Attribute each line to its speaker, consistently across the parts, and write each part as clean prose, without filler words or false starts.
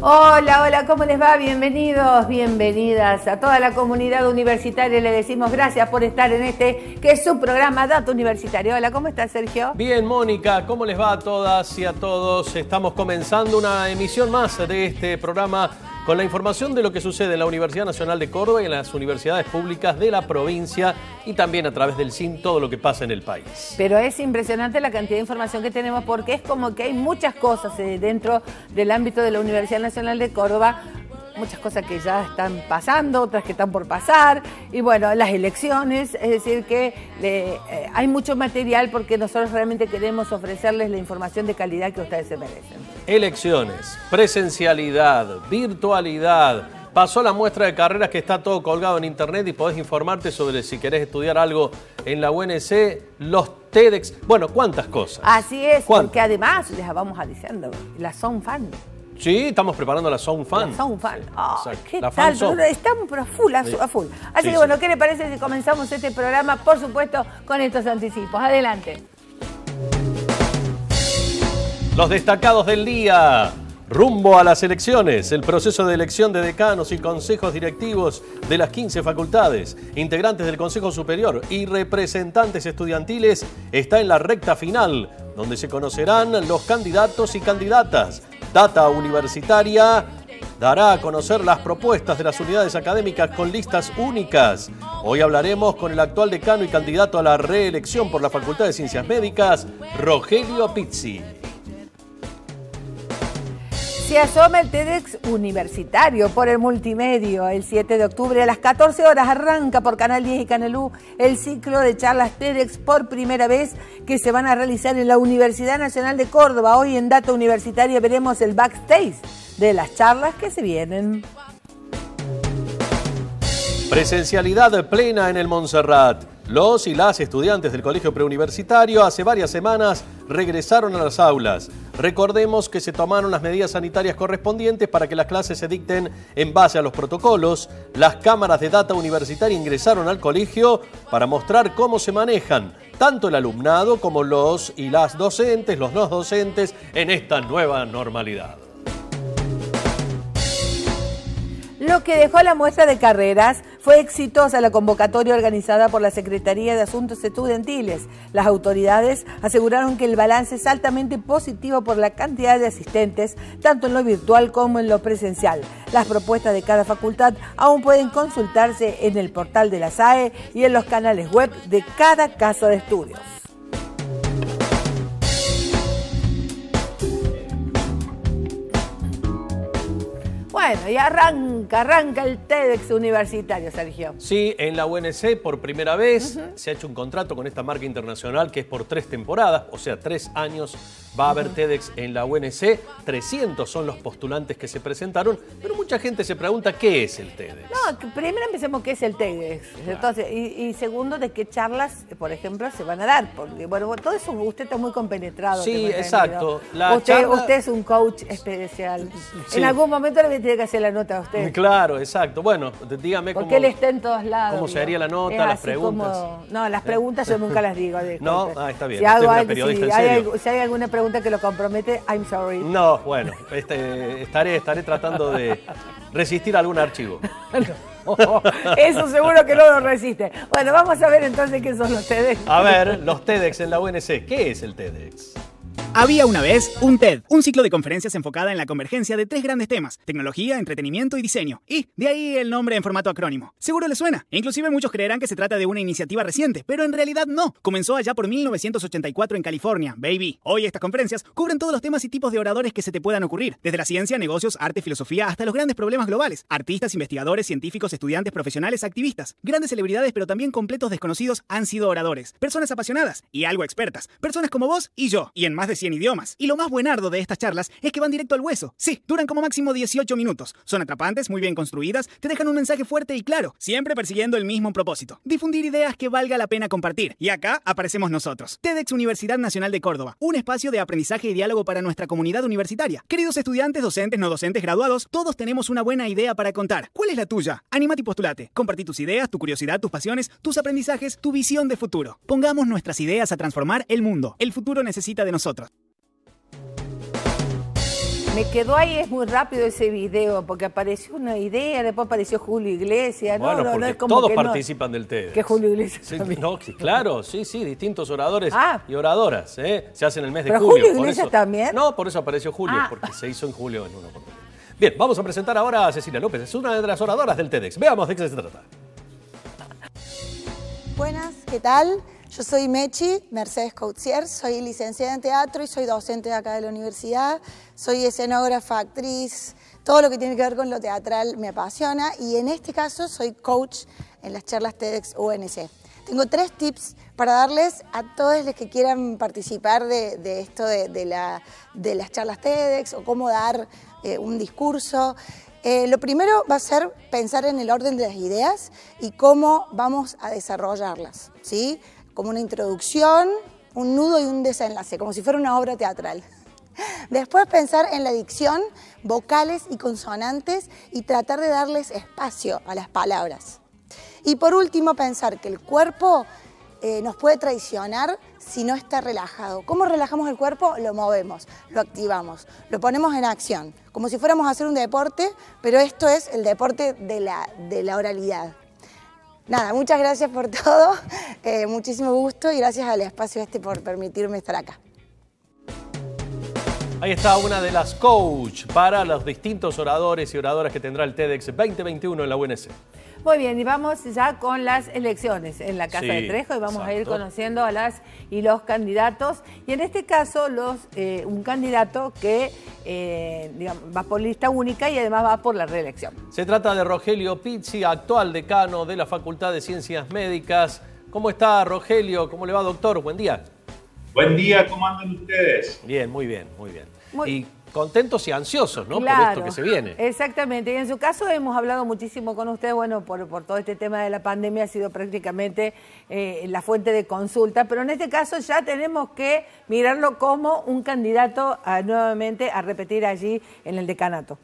Speaker 1: Hola, hola, ¿cómo les va? Bienvenidos, bienvenidas a toda la comunidad universitaria. Le decimos gracias por estar en este, que es su programa Dato Universitario. Hola, ¿cómo estás, Sergio?
Speaker 2: Bien, Mónica, ¿cómo les va a todas y a todos? Estamos comenzando una emisión más de este programa con la información de lo que sucede en la Universidad Nacional de Córdoba y en las universidades públicas de la provincia y también a través del CIN todo lo que pasa en el país.
Speaker 1: Pero es impresionante la cantidad de información que tenemos porque es como que hay muchas cosas dentro del ámbito de la Universidad Nacional de Córdoba, muchas cosas que ya están pasando, otras que están por pasar, y bueno, las elecciones, es decir que hay mucho material porque nosotros realmente queremos ofrecerles la información de calidad que ustedes se merecen.
Speaker 2: Elecciones, presencialidad, virtualidad. Pasó la muestra de carreras que está todo colgado en internet y podés informarte sobre si querés estudiar algo en la UNC, los TEDx, bueno, cuántas cosas.
Speaker 1: Así es, porque además, les vamos a diciendo, la Sound Fan.
Speaker 2: Sí, estamos preparando la Sound Fan.
Speaker 1: La Sound Fan. Oh, ¿qué
Speaker 2: la
Speaker 1: tal?
Speaker 2: Fan
Speaker 1: Estamos a full. Así que bueno, ¿qué le parece si comenzamos este programa, por supuesto, con estos anticipos? Adelante.
Speaker 2: Los destacados del día. Rumbo a las elecciones, el proceso de elección de decanos y consejos directivos de las 15 facultades, integrantes del Consejo Superior y representantes estudiantiles está en la recta final, donde se conocerán los candidatos y candidatas. Data Universitaria dará a conocer las propuestas de las unidades académicas con listas únicas. Hoy hablaremos con el actual decano y candidato a la reelección por la Facultad de Ciencias Médicas, Rogelio Pizzi.
Speaker 1: Se asoma el TEDx Universitario por el multimedio. El 7 de octubre a las 14 horas arranca por Canal 10 y Canal U el ciclo de charlas TEDx por primera vez que se van a realizar en la Universidad Nacional de Córdoba. Hoy en Data Universitaria veremos el backstage de las charlas que se vienen.
Speaker 2: Presencialidad plena en el Montserrat. Los y las estudiantes del Colegio Preuniversitario hace varias semanas regresaron a las aulas. Recordemos que se tomaron las medidas sanitarias correspondientes para que las clases se dicten en base a los protocolos. Las cámaras de Data Universitaria ingresaron al colegio para mostrar cómo se manejan tanto el alumnado como los y las docentes, los no docentes, en esta nueva normalidad.
Speaker 1: Lo que dejó la muestra de carreras fue exitosa la convocatoria organizada por la Secretaría de Asuntos Estudiantiles. Las autoridades aseguraron que el balance es altamente positivo por la cantidad de asistentes, tanto en lo virtual como en lo presencial. Las propuestas de cada facultad aún pueden consultarse en el portal de la SAE y en los canales web de cada casa de estudios. Bueno, y arranca el TEDx Universitario, Sergio.
Speaker 2: Sí, en la UNC por primera vez se ha hecho un contrato con esta marca internacional que es por 3 temporadas, o sea, 3 años va a haber TEDx en la UNC. 300 son los postulantes que se presentaron, pero mucha gente se pregunta ¿qué es el TEDx? No,
Speaker 1: primero empecemos qué es el TEDx. Claro. Entonces, y segundo, de qué charlas, por ejemplo, se van a dar. Porque, bueno, todo eso usted está muy compenetrado.
Speaker 2: Sí, exacto.
Speaker 1: Usted es un coach especial. Sí. En algún momento le tiene que hacer la nota a usted.
Speaker 2: Claro, exacto. Bueno, dígame cómo...
Speaker 1: Porque él está en todos lados.
Speaker 2: ¿Cómo se haría la nota, las preguntas?
Speaker 1: No, las preguntas yo nunca las digo.
Speaker 2: No, está bien.
Speaker 1: Si hay alguna pregunta que lo compromete, I'm sorry.
Speaker 2: No, bueno, estaré tratando de resistir algún archivo.
Speaker 1: No, eso seguro que no lo resiste. Bueno, vamos a ver entonces qué son los TEDx.
Speaker 2: A ver, los TEDx en la UNC. ¿Qué es el TEDx?
Speaker 3: Había una vez un TED, un ciclo de conferencias enfocada en la convergencia de 3 grandes temas: tecnología, entretenimiento y diseño. Y de ahí el nombre en formato acrónimo. Seguro les suena. Inclusive muchos creerán que se trata de una iniciativa reciente, pero en realidad no. Comenzó allá por 1984 en California, baby. Hoy estas conferencias cubren todos los temas y tipos de oradores que se te puedan ocurrir. Desde la ciencia, negocios, arte, filosofía, hasta los grandes problemas globales. Artistas, investigadores, científicos, estudiantes, profesionales, activistas. Grandes celebridades, pero también completos desconocidos han sido oradores. Personas apasionadas y algo expertas. Personas como vos y yo. Y en más de 100 idiomas. Y lo más buenardo de estas charlas es que van directo al hueso. Sí, duran como máximo 18 minutos. Son atrapantes, muy bien construidas, te dejan un mensaje fuerte y claro, siempre persiguiendo el mismo propósito: difundir ideas que valga la pena compartir. Y acá aparecemos nosotros. TEDx Universidad Nacional de Córdoba, un espacio de aprendizaje y diálogo para nuestra comunidad universitaria. Queridos estudiantes, docentes, no docentes, graduados, todos tenemos una buena idea para contar. ¿Cuál es la tuya? Animate y postulate. Compartí tus ideas, tu curiosidad, tus pasiones, tus aprendizajes, tu visión de futuro. Pongamos nuestras ideas a transformar el mundo. El futuro necesita de nosotros.
Speaker 1: Me quedó ahí, es muy rápido ese video, porque apareció una idea, después apareció Julio Iglesias.
Speaker 2: Bueno,
Speaker 1: no,
Speaker 2: porque
Speaker 1: es como
Speaker 2: todos
Speaker 1: que
Speaker 2: participan del TEDx.
Speaker 1: Que Julio Iglesias
Speaker 2: Sí,
Speaker 1: también.
Speaker 2: no, claro, sí, distintos oradores y oradoras, se hacen el mes de
Speaker 1: ¿Pero
Speaker 2: julio.
Speaker 1: Julio Iglesias también?
Speaker 2: No, por eso apareció Julio, porque se hizo en julio en una oportunidad. Bien, vamos a presentar ahora a Cecilia López, es una de las oradoras del TEDx. Veamos de qué se trata.
Speaker 4: Buenas, ¿qué tal? Yo soy Mechi Mercedes Coutier, soy licenciada en teatro y soy docente de acá de la universidad. Soy escenógrafa, actriz, todo lo que tiene que ver con lo teatral me apasiona y en este caso soy coach en las charlas TEDx UNC. Tengo 3 tips para darles a todos los que quieran participar de esto de las charlas TEDx o cómo dar un discurso. Lo primero va a ser pensar en el orden de las ideas y cómo vamos a desarrollarlas, ¿sí? Como una introducción, un nudo y un desenlace, como si fuera una obra teatral. Después pensar en la dicción, vocales y consonantes y tratar de darles espacio a las palabras. Y por último pensar que el cuerpo nos puede traicionar si no está relajado. ¿Cómo relajamos el cuerpo? Lo movemos, lo activamos, lo ponemos en acción, como si fuéramos a hacer un deporte, pero esto es el deporte de la oralidad. Nada, muchas gracias por todo, muchísimo gusto y gracias al espacio por permitirme estar acá.
Speaker 2: Ahí está una de las coach para los distintos oradores y oradoras que tendrá el TEDx 2021 en la UNC.
Speaker 1: Muy bien, y vamos ya con las elecciones en la Casa de Trejo y vamos a ir conociendo a las y los candidatos. Y en este caso, un candidato que digamos, va por lista única y además va por la reelección. Se
Speaker 2: trata de Rogelio Pizzi, actual decano de la Facultad de Ciencias Médicas. ¿Cómo está, Rogelio? ¿Cómo le va, doctor? Buen día.
Speaker 5: Buen día, ¿cómo andan ustedes?
Speaker 2: Bien, muy bien, muy bien. Y contentos y ansiosos, ¿no?
Speaker 1: Claro,
Speaker 2: por esto que se viene.
Speaker 1: Exactamente. Y en su caso hemos hablado muchísimo con usted, bueno, por todo este tema de la pandemia ha sido prácticamente la fuente de consulta, pero en este caso ya tenemos que mirarlo como un candidato nuevamente a repetir allí en el decanato.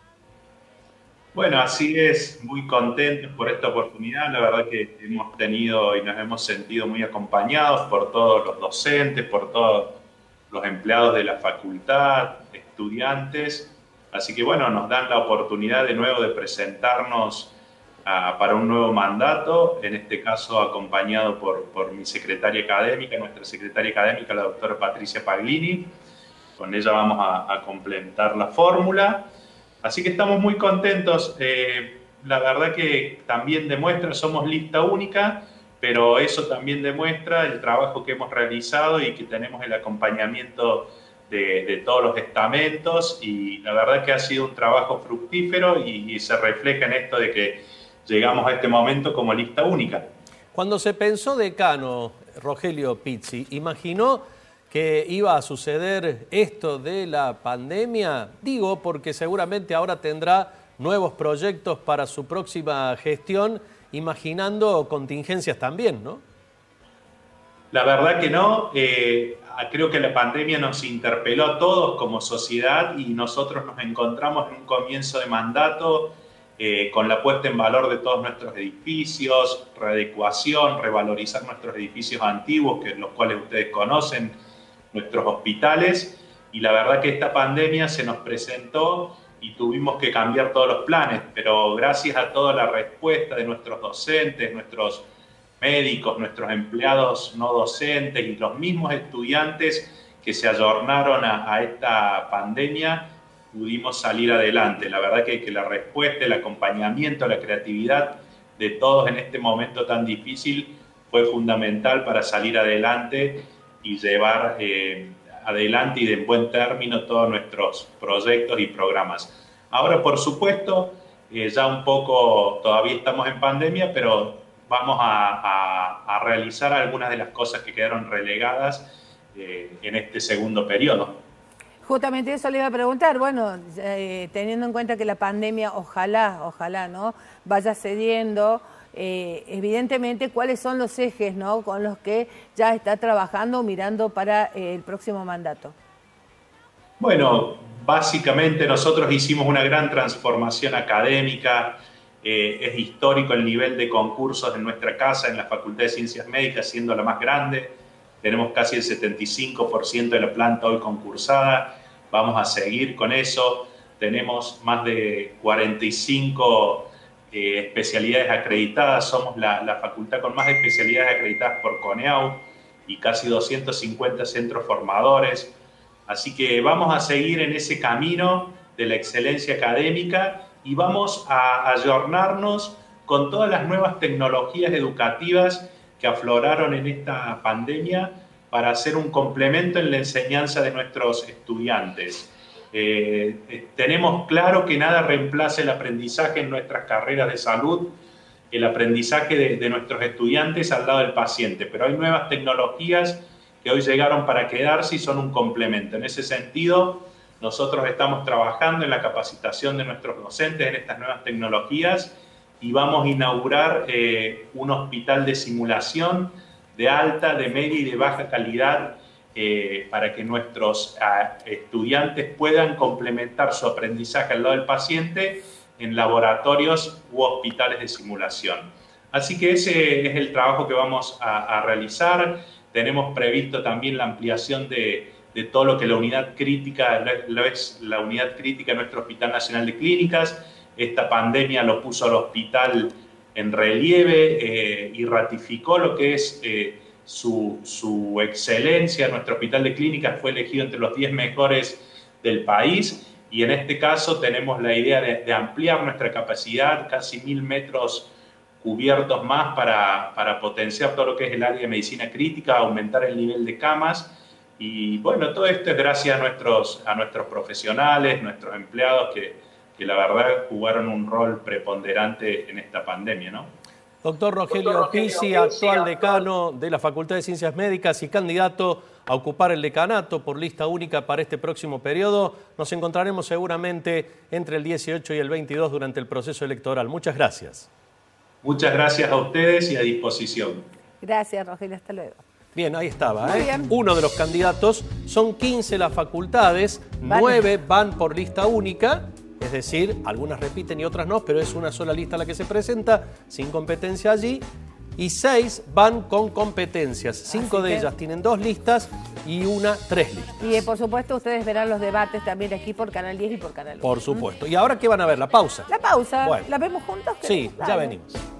Speaker 5: Bueno, así es, muy contentos por esta oportunidad. La verdad que hemos tenido y nos hemos sentido muy acompañados por todos los docentes, por todos los empleados de la facultad, estudiantes. Así que bueno, nos dan la oportunidad de nuevo de presentarnos para un nuevo mandato, en este caso acompañado por mi secretaria académica, nuestra secretaria académica, la doctora Patricia Paglini. Con ella vamos a complementar la fórmula. Así que estamos muy contentos. La verdad que también demuestra, somos lista única, pero eso también demuestra el trabajo que hemos realizado y que tenemos el acompañamiento de todos los estamentos, y la verdad que ha sido un trabajo fructífero y se refleja en esto de que llegamos a este momento como lista única.
Speaker 2: Cuando se pensó decano, Rogelio Pizzi, ¿imaginó que iba a suceder esto de la pandemia? Digo, porque seguramente ahora tendrá nuevos proyectos para su próxima gestión, imaginando contingencias también, ¿no?
Speaker 5: La verdad que no. Creo que la pandemia nos interpeló a todos como sociedad y nosotros nos encontramos en un comienzo de mandato con la puesta en valor de todos nuestros edificios, readecuación, revalorizar nuestros edificios antiguos, los cuales ustedes conocen, nuestros hospitales, y la verdad que esta pandemia se nos presentó y tuvimos que cambiar todos los planes, pero gracias a toda la respuesta de nuestros docentes, nuestros médicos, nuestros empleados no docentes y los mismos estudiantes que se ayornaron a esta pandemia, pudimos salir adelante. La verdad que la respuesta, el acompañamiento, la creatividad de todos en este momento tan difícil fue fundamental para salir adelante y llevar adelante y de buen término todos nuestros proyectos y programas. Ahora, por supuesto, ya un poco, todavía estamos en pandemia, pero vamos a realizar algunas de las cosas que quedaron relegadas en este segundo periodo.
Speaker 1: Justamente eso le iba a preguntar, bueno, teniendo en cuenta que la pandemia, ojalá, ¿no?, vaya cediendo, evidentemente, ¿cuáles son los ejes, ¿no?, con los que ya está trabajando, mirando para el próximo mandato?
Speaker 5: Bueno, básicamente nosotros hicimos una gran transformación académica. Es histórico el nivel de concursos en nuestra casa, en la Facultad de Ciencias Médicas, siendo la más grande. Tenemos casi el 75% de la planta hoy concursada. vamos a seguir con eso. Tenemos más de 45 especialidades acreditadas, somos la facultad con más especialidades acreditadas por CONEAU y casi 250 centros formadores. Así que vamos a seguir en ese camino de la excelencia académica y vamos a ayornarnos con todas las nuevas tecnologías educativas que afloraron en esta pandemia para hacer un complemento en la enseñanza de nuestros estudiantes. Tenemos claro que nada reemplaza el aprendizaje en nuestras carreras de salud, el aprendizaje de nuestros estudiantes al lado del paciente, pero hay nuevas tecnologías que hoy llegaron para quedarse y son un complemento. En ese sentido, nosotros estamos trabajando en la capacitación de nuestros docentes en estas nuevas tecnologías y vamos a inaugurar un hospital de simulación de alta, de media y de baja calidad para que nuestros estudiantes puedan complementar su aprendizaje al lado del paciente en laboratorios u hospitales de simulación. Así que ese es el trabajo que vamos a realizar. Tenemos previsto también la ampliación de todo lo que la unidad crítica, la unidad crítica de nuestro Hospital Nacional de Clínicas. Esta pandemia lo puso al hospital en relieve y ratificó lo que es su excelencia. Nuestro Hospital de Clínicas fue elegido entre los 10 mejores del país y en este caso tenemos la idea de ampliar nuestra capacidad, casi 1000 metros cubiertos más para potenciar todo lo que es el área de medicina crítica, aumentar el nivel de camas. Y bueno, todo esto es gracias a nuestros profesionales, nuestros empleados que la verdad jugaron un rol preponderante en esta pandemia, ¿no?
Speaker 2: Doctor Rogelio Pizzi, actual decano de la Facultad de Ciencias Médicas y candidato a ocupar el decanato por lista única para este próximo periodo. Nos encontraremos seguramente entre el 18 y el 22 durante el proceso electoral. Muchas gracias.
Speaker 5: Muchas gracias a ustedes y a disposición.
Speaker 1: Gracias, Rogelio. Hasta luego.
Speaker 2: Bien, ahí estaba.
Speaker 1: Muy bien.
Speaker 2: Uno de los candidatos. Son 15 las facultades, 9 van por lista única. Es decir, algunas repiten y otras no, pero es una sola lista la que se presenta, sin competencia allí. Y 6 van con competencias. 5 de ellas tienen 2 listas y una 3 listas.
Speaker 1: Y por supuesto ustedes verán los debates también aquí por Canal 10 y por Canal 1.
Speaker 2: Por supuesto. ¿Y ahora qué van a ver? ¿La pausa?
Speaker 1: La pausa.
Speaker 2: Bueno.
Speaker 1: ¿La vemos juntos?
Speaker 2: Sí,
Speaker 1: Dale.
Speaker 2: ya venimos.